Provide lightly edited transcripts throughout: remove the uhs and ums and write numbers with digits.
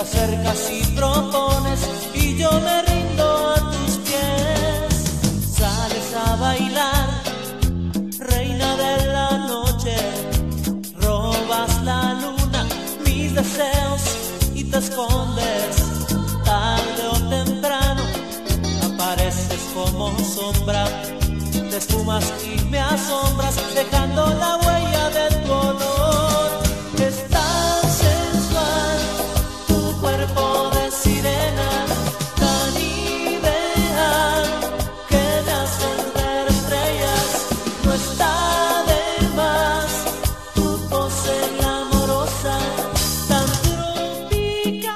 acercas y propones y yo me rindo a tus pies. Sales a bailar, reina de la noche, robas la luna, mis deseos y te escondes. Tarde o temprano apareces como sombra, te esfumas y me asombras, dejando la huella de tu olor. Es tan sensual tu cuerpo de sirena, tan ideal que me hacen ver estrellas. No está de más tu pose glamorosa, tan tropical.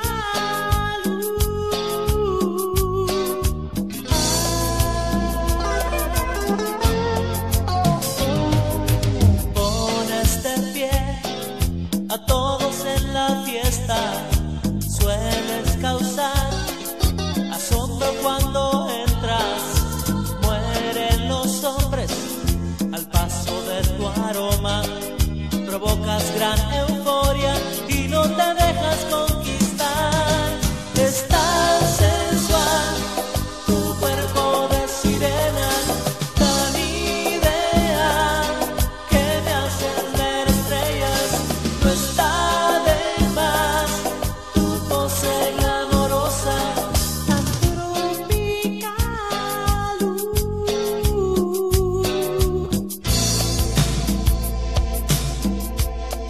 Pones de pie a todos en la fiesta, sueles causar asombro cuando entras. Mueren los hombres al paso de tu aroma, provocas gran euforia y no te dejas conquistar. Es tan sensual tu cuerpo de sirena, tan ideal que me hacen ver estrellas. No está de más tu pose glamorosa, tan tropical.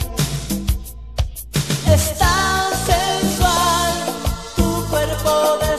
Es tan sensual tu cuerpo de